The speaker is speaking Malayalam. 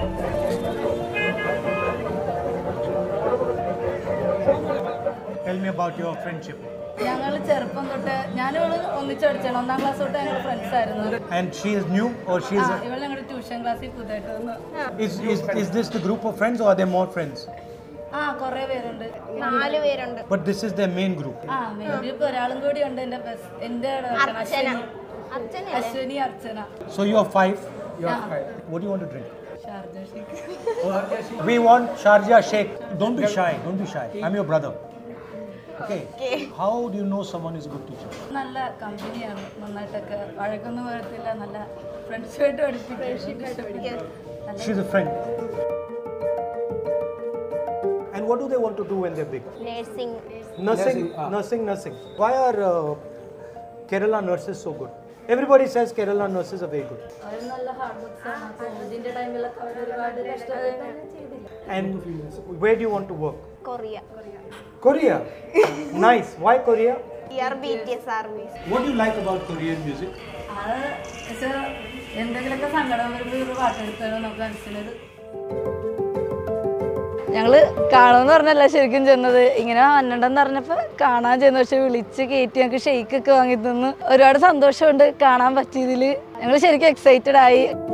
Tell me about your friendship. And she is new or she is tuition class. Is this the group of friends or are there more friends? But this is their main group. So you are 5. What do you want to drink? We want Sharjah Sheikh. Don't be shy. Don't be shy. I'm your brother. Okay. How do you know someone is a good teacher? She's a friend. And what do they want to do when they're big? Nursing. Why are Kerala nurses so good? Everybody says Kerala nurses are very good. And where do you want to work? Korea? Nice. Why Korea? BTS armies. What do you like about Korean music? ഞങ്ങള് കാണുമെന്ന് പറഞ്ഞല്ല ശരിക്കും ചെന്നത്. ഇങ്ങനെ വന്നിട്ടുണ്ടെന്ന് പറഞ്ഞപ്പോൾ കാണാൻ ചെന്നു. പക്ഷെ വിളിച്ച് കയറ്റി ഞങ്ങൾക്ക് ഷെയ്ക്കൊക്കെ വാങ്ങി തന്നു. ഒരുപാട് സന്തോഷമുണ്ട് കാണാൻ പറ്റിയതിൽ. ഞങ്ങൾ ശരിക്കും എക്സൈറ്റഡ് ആയി.